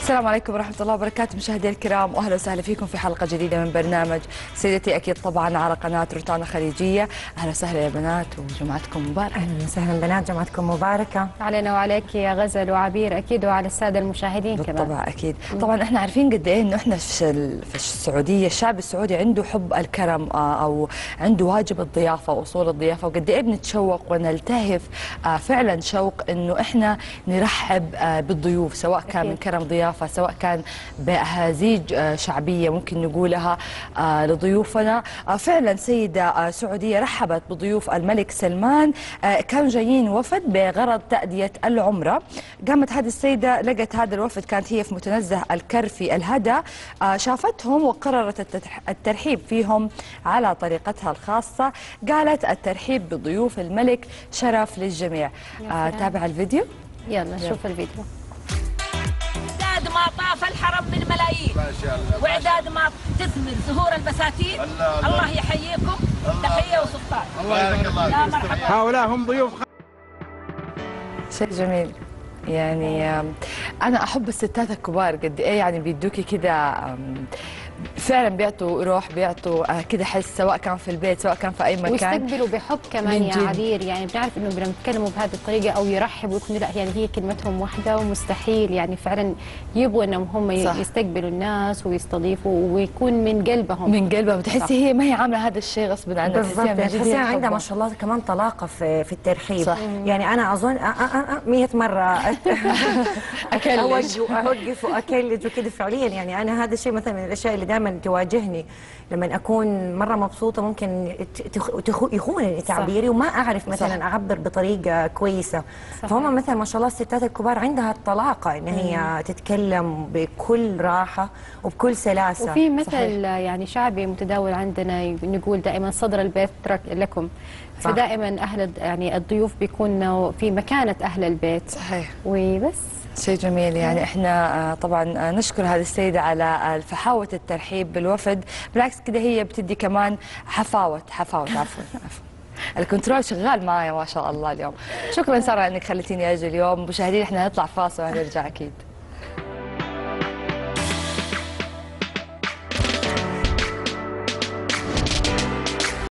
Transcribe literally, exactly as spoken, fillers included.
السلام عليكم ورحمة الله وبركاته مشاهدينا الكرام، واهلا وسهلا فيكم في حلقة جديدة من برنامج سيدتي، اكيد طبعا على قناة روتانا خليجية. اهلا وسهلا يا بنات وجمعتكم مباركة. اهلا وسهلا بنات، جمعتكم مباركة علينا وعليك يا غزل وعبير اكيد، وعلى السادة المشاهدين كمان. بالطبع اكيد. طبعا احنا عارفين قد ايه انه احنا في في السعودية الشعب السعودي عنده حب الكرم او عنده واجب الضيافة واصول الضيافة، وقد ايه بنتشوق ونلتهف فعلا شوق انه احنا نرحب بالضيوف، سواء كان أكيد. من كرم ضيافة، سواء كان بأهازيج شعبية ممكن نقولها لضيوفنا. فعلا سيدة سعودية رحبت بضيوف الملك سلمان، كانوا جايين وفد بغرض تأدية العمرة. قامت هذه السيدة لقت هذا الوفد، كانت هي في متنزه الكرفي الهدى، شافتهم وقررت الترحيب فيهم على طريقتها الخاصة. قالت الترحيب بضيوف الملك شرف للجميع. تابع الفيديو، يلا شوف الفيديو. إعداد ما طاف الحرم من ملايين، ما شاء الله، وإعداد ما تثمر زهور البساتين. الله, الله, الله يحييكم، تحية وسلطان. الله يبارك الله. يا مرحبا. هؤلاء هم ضيوف. شيء جميل. يعني أنا أحب الستات الكبار قد إيه، يعني بيدوكي كذا فعلا، بيعطوا روح، بيعطوا كده حس، سواء كان في البيت سواء كان في اي مكان، ويستقبلوا بحب كمان يا عبير. يعني بنعرف انه لما يتكلموا بهذه الطريقه او يرحبوا ويكونوا لا، يعني هي كلمتهم واحده ومستحيل، يعني فعلا يبغوا انهم هم صح. يستقبلوا الناس ويستضيفوا ويكون من قلبهم من قلبهم. بتحسي هي ما هي عامله هذا الشيء غصب عنها، بالضبط. تحسيها عندها ما شاء الله كمان طلاقه في في الترحيب صح. يعني انا اظن مية مره اوقف واوقف واكلج وكذا فعليا. يعني انا هذا الشيء مثلا من الاشياء اللي دائما تواجهني لما اكون مره مبسوطه، ممكن يخونني تعبيري وما اعرف مثلا صح. اعبر بطريقه كويسه. صحيح. فهم مثلا ما شاء الله الستات الكبار عندها الطلاقه ان هي مم. تتكلم بكل راحه وبكل سلاسه. وفي مثل صحيح. يعني شعبي متداول عندنا نقول دائما صدر البيت لكم، صح. فدائما اهل يعني الضيوف بيكونوا في مكانه اهل البيت. صحيح. وبس شيء جميل. يعني احنا طبعا نشكر هذه السيدة على فحاوة الترحيب بالوفد، بالعكس كده هي بتدي كمان حفاوة حفاوة عفوا عفوا الكنترول شغال معايا ما شاء الله اليوم. شكرا سارة انك خليتيني اجي اليوم. مشاهدين احنا نطلع فاصل وهنرجع اكيد.